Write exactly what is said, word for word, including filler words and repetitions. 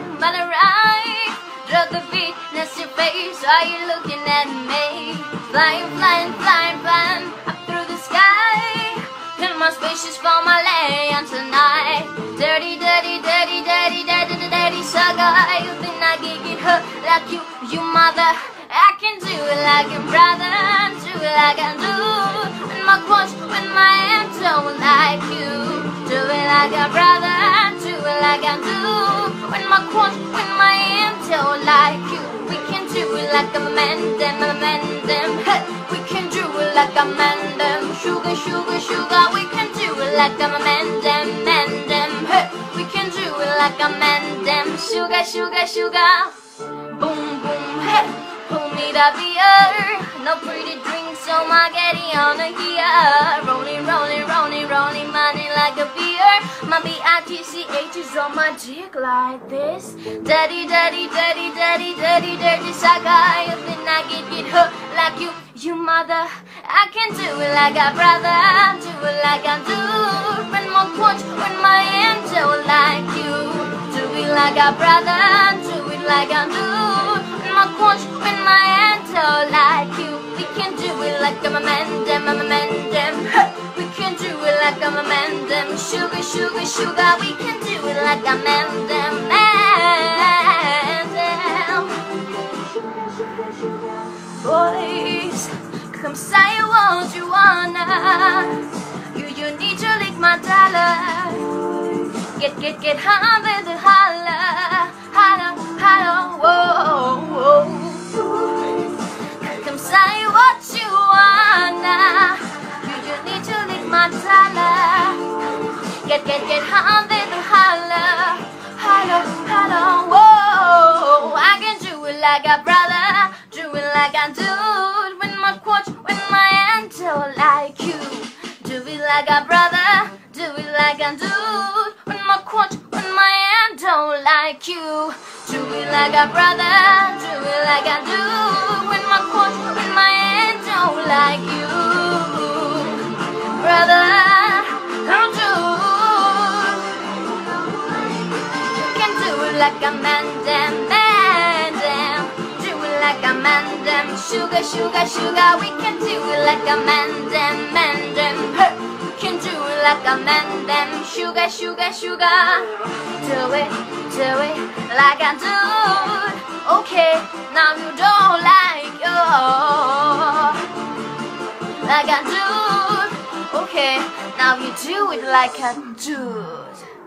but alright. Drop the beat, that's your face. Are you looking at me? Flying, flying, flying, flying up through the sky. In my spacious for my land tonight. Dirty, dirty, dirty, dirty, dirty, dirty saga. You think I can get hurt like you, you mother? I can do it like a brother, do it like I do. When my quash, when my hand don't like you, do it like a brother, do it like I do. When my quash, when my hand don't like you, we can do it like a man, them, a man, them. Hey, we can do it like a man, them. Sugar, sugar, sugar, we can do it like a man, them, man, them. Hey, we can do it like a man, them. Sugar, sugar, sugar, boom, boom, hey. Pull me the beer, no pretty drinks, so my getting on the here. Rolling, rolling, rolling, rolling money like a beer. My B I T C H is on my dick like this. Daddy, daddy, daddy, daddy, daddy, dirty saga. You think I can get hurt like you, you mother? I can do it like a brother, do it like I do. When my quash, when my hand don't like you, do it like a brother, do it like I do. My quash, when my hands don't like you, we can do it like I'm a man, them, I'm a man, them. We can do it like I'm a man, them. Sugar, sugar, sugar, we can do it like a man, them, man, them. Boys, come say what you wanna. You, you need to lick my dollar. Get, get, get high with the holla, holla, holla, whoa, whoa. Come say what you wanna. You, you need to lick my dollar. Get, get, get high with the holla, holla, holla, whoa. I can do it like a brother, do it like I do. When my quash, when my hand don't like you, do it like a brother, do it like I do. When my quash, when my hand don't like you, do it like a brother, do it like I do. When my quash, when my hand don't like you, brother, don't do. You can do it like a man, damn, man, damn. Do it like a man, damn. Sugar, sugar, sugar, we can do it like a man, damn, man, damn. Hey. Can do it like a man, then sugar, sugar, sugar. Do it, do it like I do. Okay, now you don't like it like I do. Okay, now you do it like I do.